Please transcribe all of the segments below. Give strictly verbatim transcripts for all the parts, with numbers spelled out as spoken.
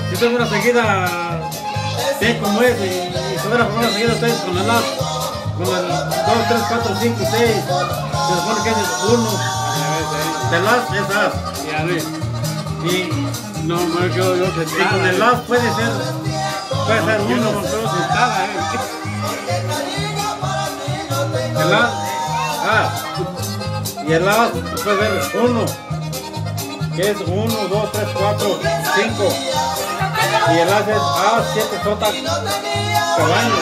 Si tengo una seguida bien como es, y, y si hubiera una seguida ustedes con el as, con el dos, tres, cuatro, cinco, seis, se supone que es uno. Del as es as. Ya ves. Y no me quedo yo sentada. Y con el as puede ser, puede ser uno. Yo no me quedo sentada, eh. El as, ah. Y el as puede ser uno. Que es uno, dos, tres, cuatro, cinco. Y el as es A, siete, J, caballo.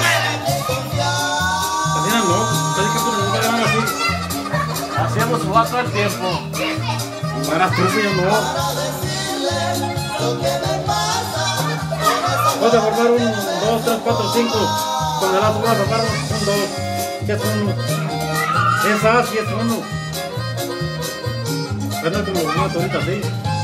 Así no, casi que no me llaman así. Así hemos jugado todo el tiempo. Para trufillo no. Puedes formar un, dos, tres, cuatro, cinco. Con el as vas a formar un, dos. Que es uno. Es A, si es uno. Pero no es como una torita así.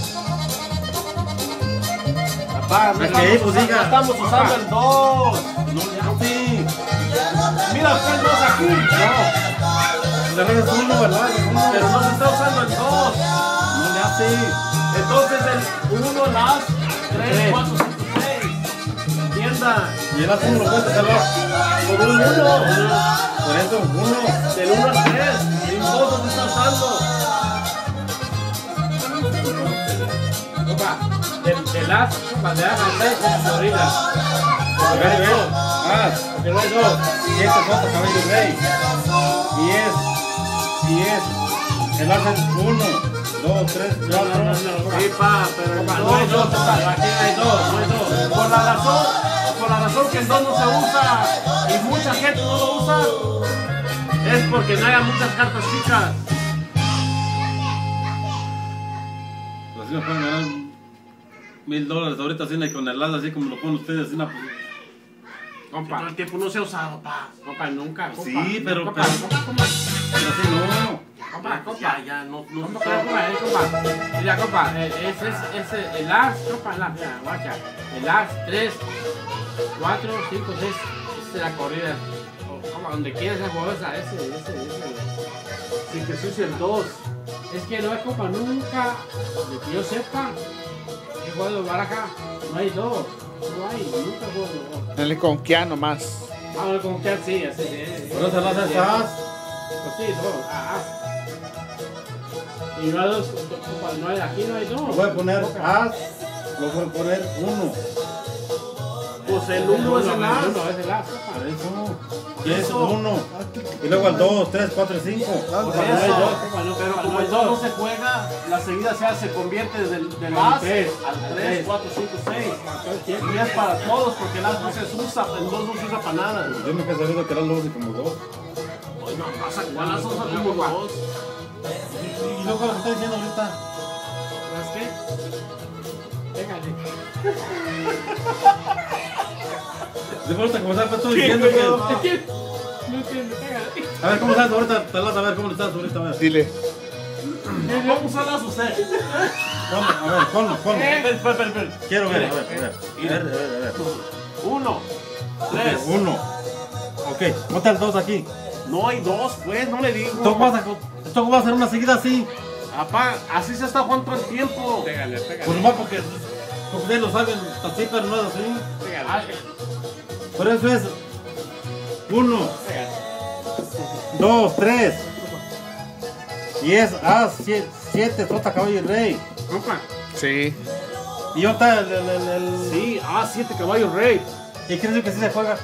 Papá, no Es que estamos, ahí, pues, usando, diga. no estamos usando el dos. No le hace. Mira, usted el dos aquí. No. La regla es uno, ¿verdad? Es uno. Pero no se está usando el dos. No le hace. Entonces el uno, las tres, cuatro, cinco, seis. Entienda. Y el as uno lo puedes salvar. Por un uno. Por eso, uno. Del uno al tres. El dos no se está usando. Opa, del, del as, opa, de as al seis es gorila. Porque hay dos. As. Porque no hay dos. Siete, J, caballo y rey. Y es. Y es. El as es uno, dos, tres, No, no, no, no. Sí, pa, pero Opa, no hay dos, opa, aquí hay dos, no hay dos. Por la razón, por la razón que el dos no se usa y mucha gente no lo usa, es porque no hay muchas cartas chicas. Así me pueden ganar mil dólares ahorita así con el as así como lo ponen ustedes así. Pues. Compa, todo el tiempo no se ha usado, pa. Compa, nunca, compa. Sí, pero. Compa, pero, compa, compa. pero así no. Compa, compa. Ya, ya, no, no. Compa, compa, eh, compa. Mira, compa, ese es ese, el as, compa, el as, mira, guacha. El as, tres, cuatro, cinco, seis, esa es la corrida. Compa, donde quieras esa bolsa, ese, ese, ese. Sin que se use el dos. Es que no hay, compa, nunca, de que yo sepa, he jugado baraja, no hay dos. No hay, nunca he jugado dos. Dale con Kia nomás. Vamos con que sí, así de. Por eso el as es as. Pues sí, dos, ah, as. Y no hay dos, no hay, aquí no hay dos. Lo voy a poner as. Lo voy a poner uno. Pues el uno es el as. uno es el as. Por eso. Y es uno. Y luego el dos, tres, cuatro, cinco. Por Porque no hay dos. eso, pero como el dos no se juega, la seguida se hace, se convierte del, del as tres, al tres, cuatro, cinco, seis. Y es para todos, porque el as no se usa, el dos no se usa para nada. Yo me he sabido que eran los como dos. Oye, no pasa, ¿cuál as usa como dos? Y luego lo que está diciendo ahorita. ¿Sabes qué? Pégale. De vuelta, como estás tú diciendo que. No entiendo, pégale. A ver, ¿cómo estás ahorita? Te vas a ver cómo estás ahorita. A ver. Dile. ¿Cómo usa las usted? Ponlo, a ver, ponlo, ponlo. Espera, espera, espera. Quiero ver, a ver, a ver. A ver, a ver, a ver. Uno, tres. Uno. Ok, ponte el dos aquí. No hay dos, pues, no le digo. Esto va a, esto va a ser una seguida así. Apá, así se está jugando todo el tiempo. Pégale, pégale. Pues nomás porque, porque ustedes lo saben así, pero no es así. Pégale. Por eso es uno, dos, tres. Y es A, siete, J, caballo y rey. Compa. Sí. Y yo está el, el, el, el... Sí, A siete caballo rey. ¿Y quiere decir que sí se juega?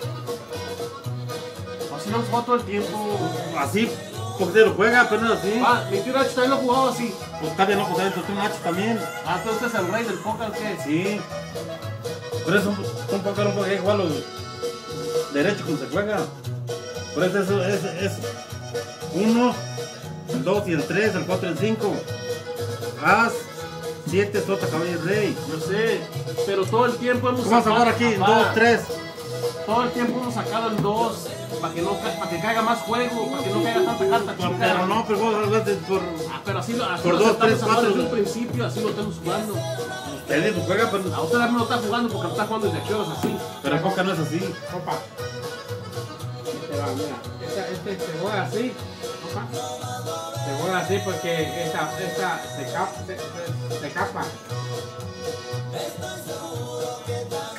Así no hemos jugado todo el tiempo. Así, porque usted lo juega, pero no es así. Ah, mi tío Nacho también lo ha jugado así. Pues está bien, no, pues entonces tú Nacho también. Ah, entonces usted es el rey del póker, ¿o qué? Sí. Por eso un, un poco no puede jugar los derechos cuando se juega. Por eso eso es, es uno, el dos y el tres, el cuatro y el cinco. As, siete, J, caballo y rey. Yo sé, pero todo el tiempo hemos ¿Cómo vas a jugar aquí? dos, tres. Todo el tiempo hemos sacado el dos para que, no, para que caiga más juego, para que no caiga tanta carta chica. Pero no, pero vos hablaste por... Ah, pero así lo, así Por lo dos, aceptamos tres, ahora cuatro. desde un principio, así lo estamos jugando. Ustedes lo juegan, pero... A usted también lo está jugando porque lo está jugando desde que horas así. Pero el póker no es así. Compa. Este va, mira. Este, este se juega así. Compa. Se juega así porque esta, esta se, cap, se, se, se capa.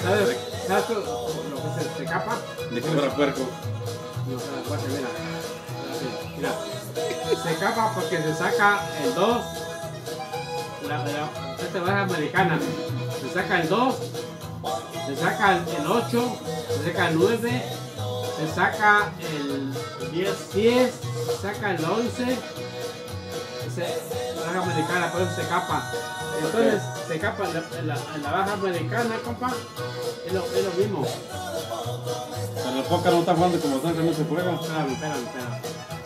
¿Sabes, ¿sabes tú lo que se, se capa? De que fuera puerco. No, espera, mira. Así, mira. Se capa porque se saca el dos. La, la, esta baja americana. Se saca el dos. Se saca el, el ocho. Se saca el nueve. Se saca el diez. diez se saca el once. Se, la baja americana, por eso se capa. Entonces okay. se capa en la, en, la, en la baja americana, compa. Es lo, es lo mismo. Pero el póker no está jugando como San, no se juega. Espérame, espérame, espérame.